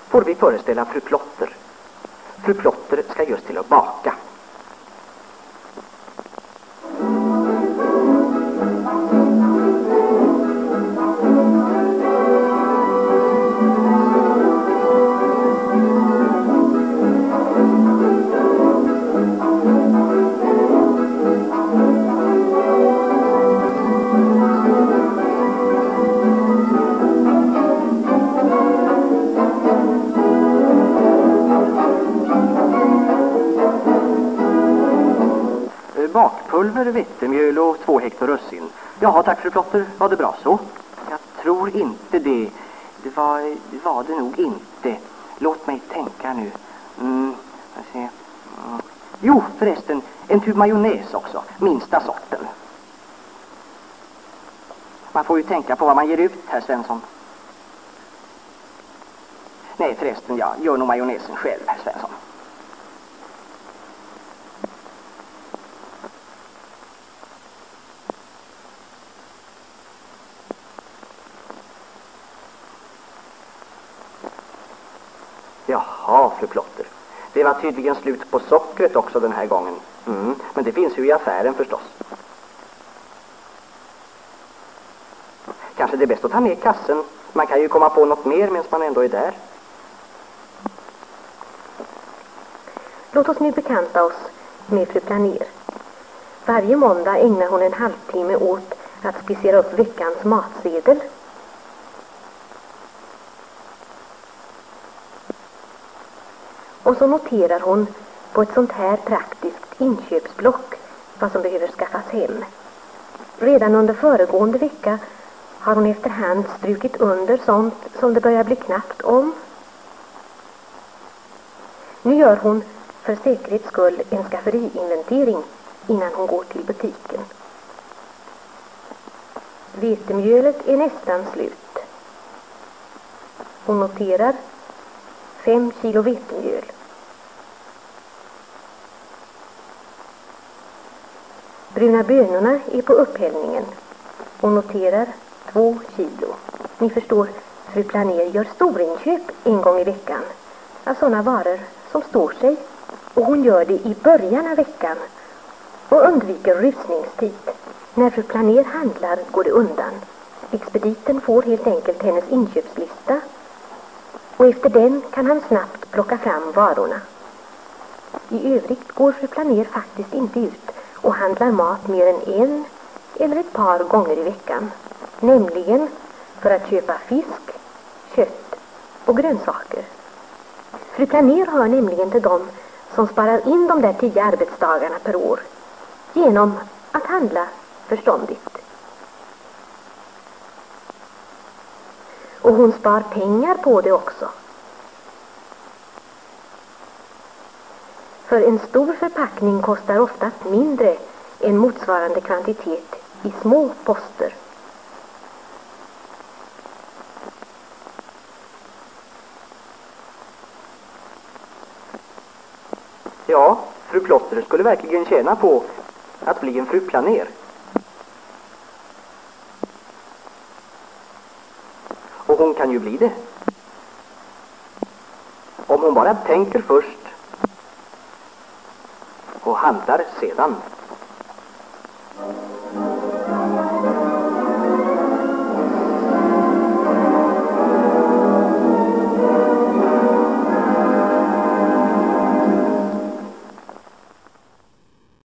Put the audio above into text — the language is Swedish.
får vi föreställa fru Plotter. Fru Plotter ska just till att baka. Bakpulver, vetemjöl och 2 hektar russin. Jaha, tack fru Plotter. Var det bra så? Jag tror inte det. Det var det nog inte. Låt mig tänka nu. Jo, förresten, en tub majonnäs också. Minsta sorten. Man får ju tänka på vad man ger ut, herr Svensson. Nej, förresten, jag gör nog majonnäsen själv, herr Svensson. Jaha, fru Plotter. Det var tydligen slut på sockret också den här gången. Men det finns ju i affären förstås. Kanske det är bäst att ta med kassen. Man kan ju komma på något mer medan man ändå är där. Låt oss nu bekanta oss med fru Planer. Varje måndag ägnar hon en halvtimme åt att skissera upp veckans matsedel. Och så noterar hon på ett sånt här praktiskt inköpsblock vad som behöver skaffas hem. Redan under föregående vecka har hon efterhand strukit under sånt som det börjar bli knappt om. Nu gör hon för säkerhets skull en skafferiinventering innan hon går till butiken. Vetemjölet är nästan slut. Hon noterar 5 kilo vetemjöl. Bruna bönorna är på upphällningen. Hon noterar 2 kilo. Ni förstår, fru Planer gör storinköp en gång i veckan av sådana varor som står sig. Och hon gör det i början av veckan och undviker rusningstid. När fru Planer handlar går det undan. Expediten får helt enkelt hennes inköpslista och efter den kan han snabbt plocka fram varorna. I övrigt går fru Planer faktiskt inte ut och handlar mat mer än 1 eller ett par gånger i veckan. Nämligen för att köpa fisk, kött och grönsaker. Fru Planer hör nämligen till dem som sparar in de där 10 arbetsdagarna per år genom att handla förståndigt. Och hon spar pengar på det också. För en stor förpackning kostar oftast mindre än motsvarande kvantitet i små poster. Ja, fru Plotter skulle verkligen tjäna på att bli en fru Planer. Och hon kan ju bli det. Om hon bara tänker först och handlar sedan.